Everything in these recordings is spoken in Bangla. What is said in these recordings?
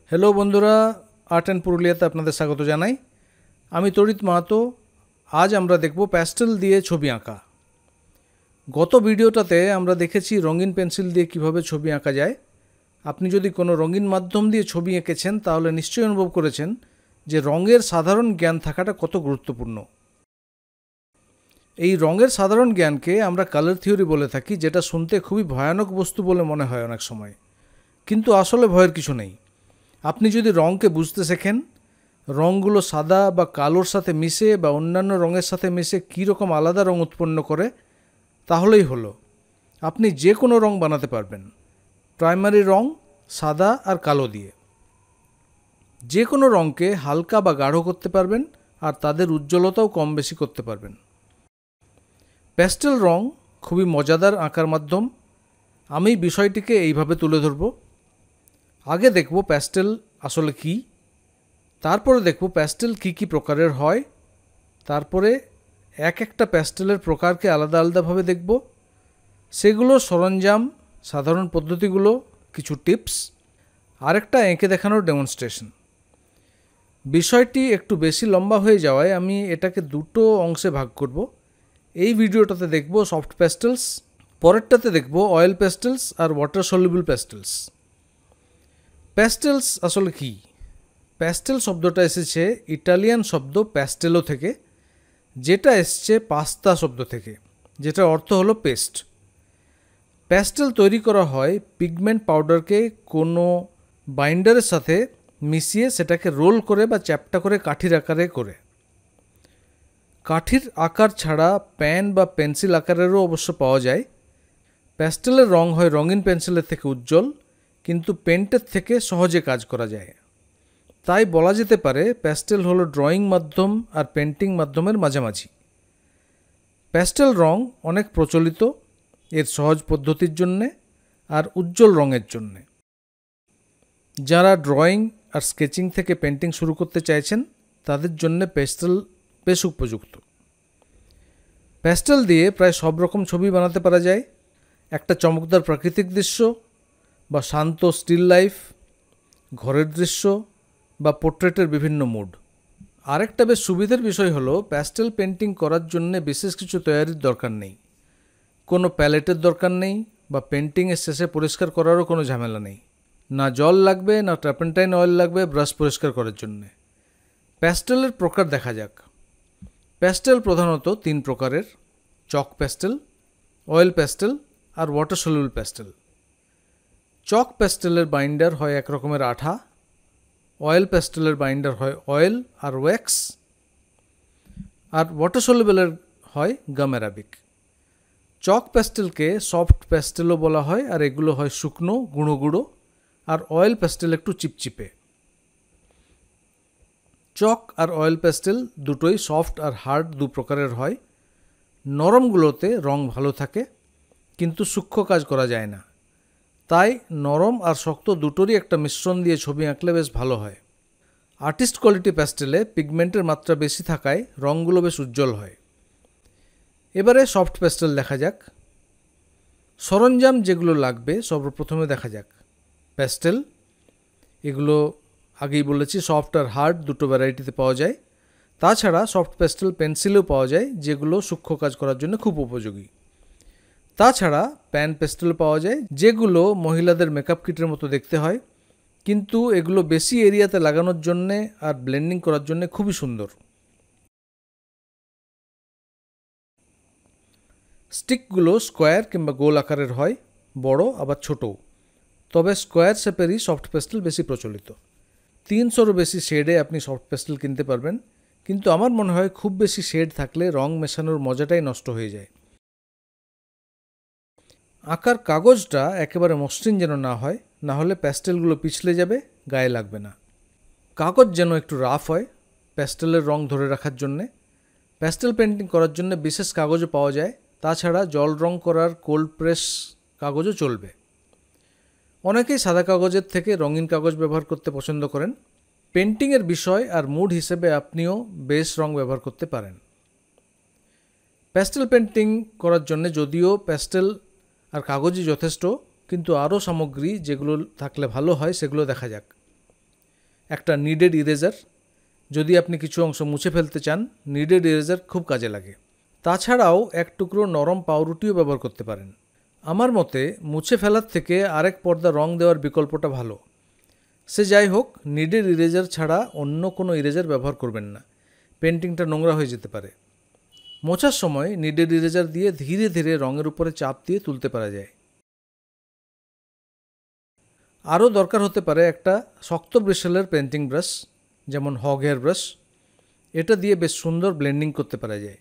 হ্যালো বন্ধুরা, আর্ট অ্যান্ড পুরুলিয়াতে আপনাদের স্বাগত জানাই। আমি তরিত মাহাতো। আজ আমরা দেখব প্যাস্টেল দিয়ে ছবি আঁকা। গত ভিডিওটাতে আমরা দেখেছি রঙিন পেন্সিল দিয়ে কিভাবে ছবি আঁকা যায়। আপনি যদি কোনো রঙিন মাধ্যম দিয়ে ছবি এঁকেছেন তাহলে নিশ্চয়ই অনুভব করেছেন যে রঙের সাধারণ জ্ঞান থাকাটা কত গুরুত্বপূর্ণ। এই রঙের সাধারণ জ্ঞানকে আমরা কালার থিওরি বলে থাকি, যেটা শুনতে খুবই ভয়ানক বস্তু বলে মনে হয় অনেক সময়, কিন্তু আসলে ভয়ের কিছু নেই। আপনি যদি রঙকে বুঝতে শেখেন, রঙগুলো সাদা বা কালোর সাথে মিশে বা অন্যান্য রঙের সাথে মিশে কী রকম আলাদা রঙ উৎপন্ন করে, তাহলেই হলো। আপনি যে কোনো রঙ বানাতে পারবেন, প্রাইমারি রঙ সাদা আর কালো দিয়ে। যে কোনো রঙকে হালকা বা গাঢ় করতে পারবেন আর তাদের উজ্জ্বলতাও কম বেশি করতে পারবেন। প্যাস্টেল রঙ খুবই মজাদার আঁকার মাধ্যম। আমি বিষয়টিকে এইভাবে তুলে ধরব। আগে দেখব প্যাস্টেল আসলে কী, তারপরে দেখব প্যাস্টেল কী কী প্রকারের হয়, তারপরে এক একটা প্যাস্টেলের প্রকারকে আলাদা আলাদাভাবে দেখব, সেগুলোর সরঞ্জাম, সাধারণ পদ্ধতিগুলো, কিছু টিপস, আরেকটা এঁকে দেখানোর ডেমনস্ট্রেশন। বিষয়টি একটু বেশি লম্বা হয়ে যাওয়ায় আমি এটাকে দুটো অংশে ভাগ করব। এই ভিডিওটাতে দেখব সফট প্যাস্টেলস, পরেরটাতে দেখব অয়েল প্যাস্টেলস আর ওয়াটার সলিউবল প্যাস্টেলস। প্যাস্টেলস আসলে কী? প্যাস্টেল শব্দটা এসেছে ইটালিয়ান শব্দ প্যাস্টেলো থেকে, যেটা এসছে পাস্তা শব্দ থেকে, যেটার অর্থ হলো পেস্ট। প্যাস্টেল তৈরি করা হয় পিগমেন্ট পাউডারকে কোনো বাইন্ডারের সাথে মিশিয়ে সেটাকে রোল করে বা চ্যাপ্টা করে কাঠির আকারে করে। কাঠির আকার ছাড়া পেন বা পেন্সিল আকারেরও অবশ্য পাওয়া যায়। প্যাস্টেলের রং হয় রঙিন পেন্সিলের থেকে উজ্জ্বল, কিন্তু পেন্টের থেকে সহজে কাজ করা যায়। তাই বলা যেতে পারে প্যাস্টেল হলো ড্রয়িং মাধ্যম আর পেন্টিং মাধ্যমের মাঝামাঝি। প্যাস্টেল রং অনেক প্রচলিত এর সহজ পদ্ধতির জন্যে আর উজ্জ্বল রঙের জন্যে। যারা ড্রয়িং আর স্কেচিং থেকে পেন্টিং শুরু করতে চাইছেন তাদের জন্য প্যাস্টেল বেশ উপযুক্ত। প্যাস্টেল দিয়ে প্রায় সব রকম ছবি বানাতে পারা যায়। একটা চমকদার প্রাকৃতিক দৃশ্য বা শান্ত স্টিল লাইফ, ঘরের দৃশ্য বা পোর্ট্রেটের বিভিন্ন মুড। আরেকটা বেশ সুবিধার বিষয় হলো প্যাস্টেল পেন্টিং করার জন্য বিশেষ কিছু তৈরির দরকার নেই, কোনো প্যালেটের দরকার নেই বা পেন্টিংয়ের শেষে পরিষ্কার করারও কোনো ঝামেলা নেই। না জল লাগবে, না টার্পেন্টাইন অয়েল লাগবে ব্রাশ পরিষ্কার করার জন্যে। প্যাস্টেলের প্রকার দেখা যাক। প্যাস্টেল প্রধানত তিন প্রকারের: চক প্যাস্টেল, অয়েল প্যাস্টেল আর ওয়াটার সলিউবল প্যাস্টেল। চক প্যাস্টেলের বাইন্ডার হয় এক রকমের আঠা, অয়েল প্যাস্টেলের বাইন্ডার হয় অয়েল আর ওয়্যাক্স, আর ওয়াটার সলিউবলের হয় গাম অ্যারাবিক। চক প্যাস্টেলকে সফট প্যাস্টেলও বলা হয়, আর এগুলো হয় শুকনো গুঁড়ো গুঁড়ো, আর অয়েল প্যাস্টেল একটু চিপচিপে। চক আর অয়েল প্যাস্টেল দুটোই সফট আর হার্ড দু প্রকারের হয়। নরমগুলোতে রং ভালো থাকে, কিন্তু সূক্ষ্ম কাজ করা যায় না। তাই নরম আর শক্ত দুটোরই একটা মিশ্রণ দিয়ে ছবি আঁকলে বেশ ভালো হয়। আর্টিস্ট কোয়ালিটি প্যাস্টেলে পিগমেন্টের মাত্রা বেশি থাকায় রঙগুলো বেশ উজ্জ্বল হয়। এবারে সফট প্যাস্টেল দেখা যাক। সরঞ্জাম যেগুলো লাগবে সর্বপ্রথমে দেখা যাক। প্যাস্টেল, এগুলো আগেই বলেছি সফট আর হার্ড দুটো ভ্যারাইটিতে পাওয়া যায়। তাছাড়া সফট প্যাস্টেল পেন্সিলেও পাওয়া যায়, যেগুলো সূক্ষ্ম কাজ করার জন্য খুব উপযোগী। তাছাড়া প্যান পেস্টেল পাওয়া যায়, যেগুলো মহিলাদের মেকআপ কিটের মতো দেখতে হয়, কিন্তু এগুলো বেশি এরিয়াতে লাগানোর জন্যে আর ব্লেন্ডিং করার জন্য খুবই সুন্দর। স্টিকগুলো স্কোয়ার কিংবা গোল আকারের হয়, বড় আবার ছোটও, তবে স্কোয়ার শেপেরই সফট পেস্টেল বেশি প্রচলিত। 300-রও বেশি শেডে আপনি সফট পেস্টেল কিনতে পারবেন, কিন্তু আমার মনে হয় খুব বেশি শেড থাকলে রং মেশানোর মজাটাই নষ্ট হয়ে যায়। আঁকার কাগজটা একেবারে মসৃণ যেন না হয়, না হলে প্যাস্টেলগুলো পিছলে যাবে, গায়ে লাগবে না। কাগজ যেন একটু রাফ হয় প্যাস্টেলের রং ধরে রাখার জন্যে। প্যাস্টেল পেন্টিং করার জন্য বিশেষ কাগজও পাওয়া যায়। তাছাড়া জল রং করার কোল্ড প্রেস কাগজও চলবে। অনেকেই সাদা কাগজের থেকে রঙিন কাগজ ব্যবহার করতে পছন্দ করেন। পেন্টিংয়ের বিষয় আর মুড হিসেবে আপনিও বেশ রং ব্যবহার করতে পারেন। প্যাস্টেল পেন্টিং করার জন্য যদিও প্যাস্টেল আর কাগজই যথেষ্ট, কিন্তু আরও সামগ্রী যেগুলো থাকলে ভালো হয় সেগুলো দেখা যাক। একটা নিডেড ইরেজার, যদি আপনি কিছু অংশ মুছে ফেলতে চান নিডেড ইরেজার খুব কাজে লাগে। তাছাড়াও এক টুকরো নরম পাউরুটিও ব্যবহার করতে পারেন। আমার মতে মুছে ফেলার থেকে আরেক পর্দা রং দেওয়ার বিকল্পটা ভালো। সে যাই হোক, নিডেড ইরেজার ছাড়া অন্য কোনো ইরেজার ব্যবহার করবেন না, পেন্টিংটা নোংরা হয়ে যেতে পারে। মোছার সময় নিডেড ইরেজার দিয়ে ধীরে ধীরে রঙের উপরে চাপ দিয়ে তুলতে পারা যায়। আরও দরকার হতে পারে একটা শক্ত ব্রিসেলের পেন্টিং ব্রাশ, যেমন হগ হেয়ার ব্রাশ। এটা দিয়ে বেশ সুন্দর ব্লেন্ডিং করতে পারা যায়।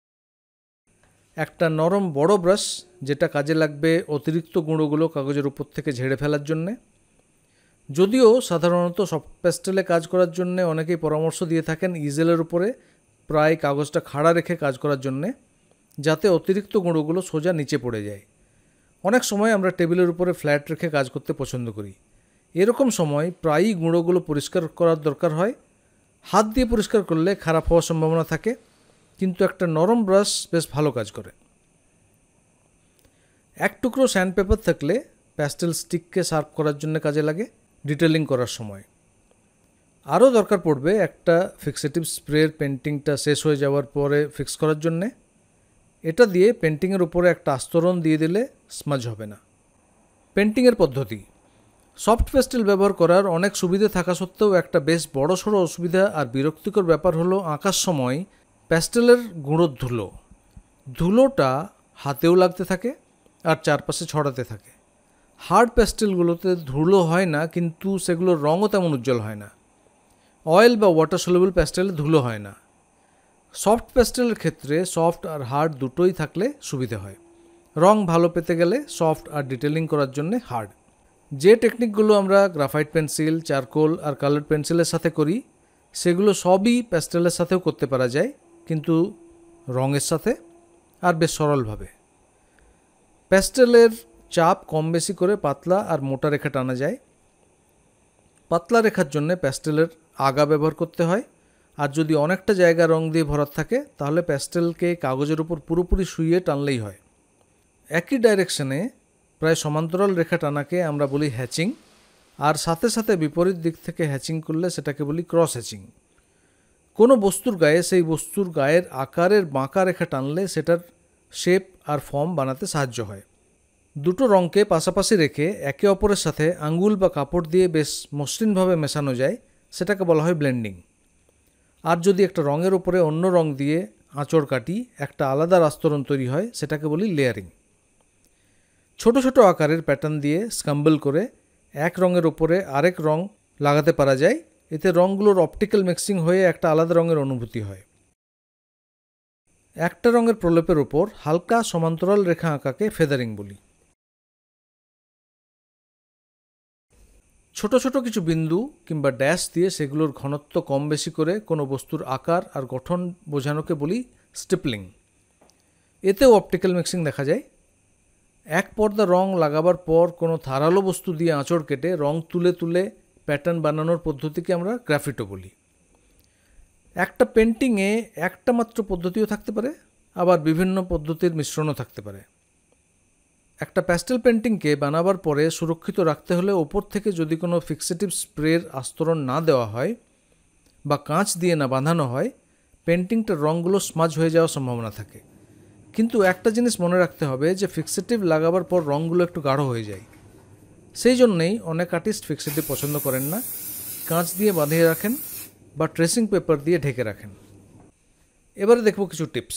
একটা নরম বড় ব্রাশ, যেটা কাজে লাগবে অতিরিক্ত গুঁড়োগুলো কাগজের উপর থেকে ঝেড়ে ফেলার জন্যে। যদিও সাধারণত সফট প্যাস্টেলে কাজ করার জন্য অনেকেই পরামর্শ দিয়ে থাকেন ইজেলের উপরে প্রায় কাগজটা খাড়া রেখে কাজ করার জন্যে, যাতে অতিরিক্ত গুঁড়োগুলো সোজা নিচে পড়ে যায়। অনেক সময় আমরা টেবিলের উপরে ফ্ল্যাট রেখে কাজ করতে পছন্দ করি। এরকম সময় প্রায়ই গুঁড়োগুলো পরিষ্কার করার দরকার হয়। হাত দিয়ে পরিষ্কার করলে খারাপ হওয়ার সম্ভাবনা থাকে, কিন্তু একটা নরম ব্রাশ বেশ ভালো কাজ করে। এক টুকরো স্যান্ডপেপার থাকলে প্যাস্টেল স্টিককে শার্প করার জন্য কাজে লাগে ডিটেলিং করার সময়। আরও দরকার পড়বে একটা ফিক্সেটিভ স্প্রের পেন্টিংটা শেষ হয়ে যাওয়ার পরে ফিক্স করার জন্যে। এটা দিয়ে পেন্টিংয়ের উপরে একটা আস্তরণ দিয়ে দিলে স্মাজ হবে না। পেন্টিংয়ের পদ্ধতি। সফট প্যাস্টেল ব্যবহার করার অনেক সুবিধে থাকা সত্ত্বেও একটা বেশ বড়সড় অসুবিধা আর বিরক্তিকর ব্যাপার হলো আঁকার সময় প্যাস্টেলের গুঁড়োর ধুলোটা হাতেও লাগতে থাকে আর চারপাশে ছড়াতে থাকে। হার্ড প্যাস্টেলগুলোতে ধুলো হয় না, কিন্তু সেগুলোর রঙও তেমন উজ্জ্বল হয় না। অয়েল বা ওয়াটার সলিউবল প্যাস্টেলে ধুলো হয় না। সফট প্যাস্টেলের ক্ষেত্রে সফট আর হার্ড দুটোই থাকলে সুবিধে হয়। রং ভালো পেতে গেলে সফট আর ডিটেলিং করার জন্য হার্ড। যে টেকনিকগুলো আমরা গ্রাফাইট পেন্সিল, চারকোল আর কালার পেন্সিলের সাথে করি সেগুলো সবই প্যাস্টেলের সাথেও করতে পারা যায়, কিন্তু রঙের সাথে আর বেশ সরলভাবে। প্যাস্টেলের চাপ কম বেশি করে পাতলা আর মোটা রেখা টানা যায়। পাতলা রেখার জন্য প্যাস্টেলের আগা ব্যবহার করতে হয়, আর যদি অনেকটা জায়গা রং দিয়ে ভরা থাকে তাহলে প্যাস্টেলকে কাগজের উপর পুরোপুরি শুইয়ে টানলেই হয়। একই ডাইরেকশনে প্রায় সমান্তরাল রেখা টানাকে আমরা বলি হ্যাচিং, আর সাথে সাথে বিপরীত দিক থেকে হ্যাচিং করলে সেটাকে বলি ক্রস হ্যাচিং। কোনো বস্তুর গায়ে সেই বস্তুর গায়ের আকারের বাঁকা রেখা টানলে সেটার শেপ আর ফর্ম বানাতে সাহায্য হয়। দুটো রঙকে পাশাপাশি রেখে একে অপরের সাথে আঙ্গুল বা কাপড় দিয়ে বেশ মসৃণভাবে মেশানো যায়, সেটাকে বলা হয় ব্লেন্ডিং। আর যদি একটা রঙের উপরে অন্য রং দিয়ে আঁচড় কাটি একটা আলাদা আস্তরণ তৈরি হয়, সেটাকে বলি লেয়ারিং। ছোট ছোট আকারের প্যাটার্ন দিয়ে স্ক্রাম্বল করে এক রঙের ওপরে আরেক রং লাগাতে পারা যায়। এতে রঙগুলোর অপটিক্যাল মিক্সিং হয়ে একটা আলাদা রঙের অনুভূতি হয়। একটা রঙের প্রলেপের ওপর হালকা সমান্তরাল রেখা আঁকাকে ফেদারিং বলি। ছোট ছোট কিছু বিন্দু কিংবা ড্যাশ দিয়ে সেগুলোর ঘনত্ব কম বেশি করে কোনো বস্তুর আকার আর গঠন বোঝানোকে বলি স্টিপলিং। এতেও অপটিক্যাল মিক্সিং দেখা যায়। এক পর্দা রং লাগাবার পর কোনো ধারালো বস্তু দিয়ে আঁচড় কেটে রং তুলে তুলে প্যাটার্ন বানানোর পদ্ধতিকে আমরা গ্রাফিটো বলি। একটা পেন্টিংয়ে একটা মাত্র পদ্ধতিও থাকতে পারে, আবার বিভিন্ন পদ্ধতির মিশ্রণও থাকতে পারে। একটা প্যাস্টেল পেন্টিংকে বানাবার পরে সুরক্ষিত রাখতে হলে ওপর থেকে যদি কোনো ফিক্সেটিভ স্প্রের আস্তরণ না দেওয়া হয় বা কাঁচ দিয়ে না বাঁধানো হয়, পেন্টিংটার রঙগুলো স্মাজ হয়ে যাওয়ার সম্ভাবনা থাকে। কিন্তু একটা জিনিস মনে রাখতে হবে যে ফিক্সেটিভ লাগাবার পর রঙগুলো একটু গাঢ় হয়ে যায়। সেই জন্যেই অনেক আর্টিস্ট ফিক্সেটিভ পছন্দ করেন না, কাঁচ দিয়ে বাঁধিয়ে রাখেন বা ট্রেসিং পেপার দিয়ে ঢেকে রাখেন। এবারে দেখব কিছু টিপস।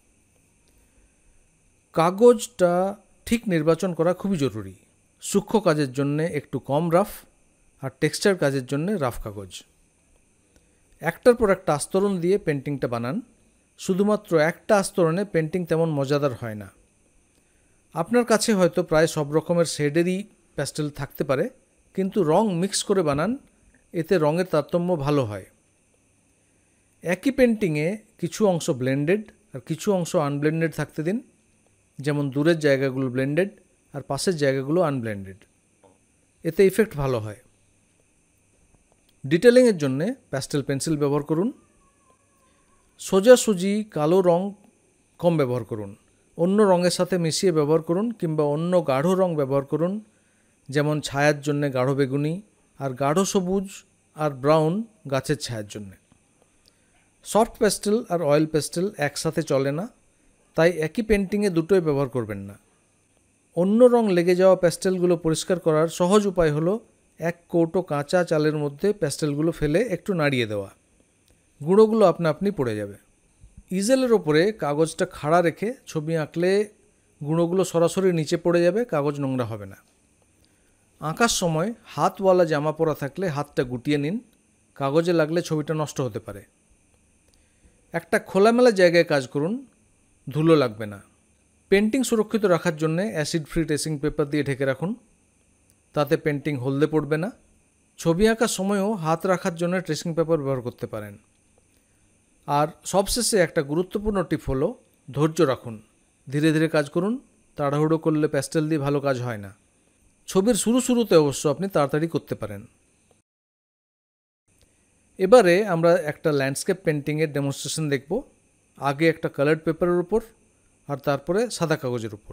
কাগজটা ঠিক নির্বাচন করা খুবই জরুরি। সূক্ষ্ম কাজের জন্য একটু কম রাফ আর টেক্সচার কাজের জন্য রাফ কাগজ। একটার পর একটা আস্তরণ দিয়ে পেন্টিংটা বানান। শুধুমাত্র একটা আস্তরণে পেন্টিং তেমন মজাদার হয় না। আপনার কাছে হয়তো প্রায় সব রকমের শেডেরই প্যাস্টেল থাকতে পারে, কিন্তু রং মিক্স করে বানান, এতে রঙের তারতম্য ভালো হয়। একই পেন্টিংয়ে কিছু অংশ ব্লেন্ডেড আর কিছু অংশ আনব্লেন্ডেড থাকতে দিন, যেমন দূরের জায়গাগুলো ব্লেন্ডেড আর পাশের জায়গাগুলো আনব্লেন্ডেড। এতে ইফেক্ট ভালো হয়। ডিটেলিংয়ের জন্য প্যাস্টেল পেন্সিল ব্যবহার করুন। সোজাসুজি কালো রং কম ব্যবহার করুন। অন্য রঙের সাথে মিশিয়ে ব্যবহার করুন, কিংবা অন্য গাঢ় রং ব্যবহার করুন, যেমন ছায়ার জন্য গাঢ় বেগুনি আর গাঢ় সবুজ আর ব্রাউন গাছের ছায়ার জন্য। সফট পেস্টেল আর অয়েল পেস্টেল একসাথে চলে না, তাই একই পেন্টিংয়ে দুটোই ব্যবহার করবেন না। অন্য রং লেগে যাওয়া প্যাস্টেলগুলো পরিষ্কার করার সহজ উপায় হলো এক কৌটো কাঁচা চালের মধ্যে প্যাস্টেলগুলো ফেলে একটু নাড়িয়ে দেওয়া। গুঁড়োগুলো আপনা আপনি পড়ে যাবে। ইজেলের ওপরে কাগজটা খাড়া রেখে ছবি আঁকলে গুঁড়োগুলো সরাসরি নিচে পড়ে যাবে, কাগজ নোংরা হবে না। আঁকার সময় হাতওয়ালা জামা পরা থাকলে হাতটা গুটিয়ে নিন, কাগজে লাগলে ছবিটা নষ্ট হতে পারে। একটা খোলামেলা জায়গায় কাজ করুন, ধুলো লাগবে না। পেন্টিং সুরক্ষিত রাখার জন্য অ্যাসিড ফ্রি ট্রেসিং পেপার দিয়ে ঢেকে রাখুন, তাতে পেন্টিং হলদে পড়বে না। ছবি আঁকার সময়ও হাত রাখার জন্য ট্রেসিং পেপার ব্যবহার করতে পারেন। আর সবশেষে একটা গুরুত্বপূর্ণ টিপ হলো ধৈর্য রাখুন, ধীরে ধীরে কাজ করুন। তাড়াহুড়ো করলে প্যাস্টেল দিয়ে ভালো কাজ হয় না। ছবির শুরুতে অবশ্য আপনি তাড়াতাড়ি করতে পারেন। এবারে আমরা একটা ল্যান্ডস্কেপ পেন্টিংয়ের ডেমনস্ট্রেশন দেখব। আগে একটা কালার্ড পেপারের উপর আর তারপরে সাদা কাগজের উপর।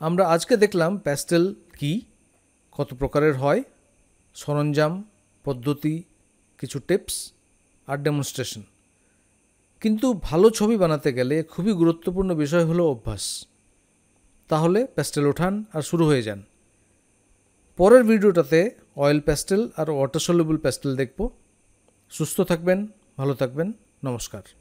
আমরা আজকে দেখলাম প্যাস্টেল কি, কত প্রকারের হয়, সরঞ্জাম, পদ্ধতি, কিছু টিপস আর ডেমনস্ট্রেশন। কিন্তু ভালো ছবি বানাতে গেলে খুবই গুরুত্বপূর্ণ বিষয় হলো অভ্যাস। তাহলে প্যাস্টেল ওঠান আর শুরু হয়ে যান। পরের ভিডিওটাতে অয়েল প্যাস্টেল আর ওয়াটার সলিউবল প্যাস্টেল দেখব। সুস্থ থাকবেন, ভালো থাকবেন, নমস্কার।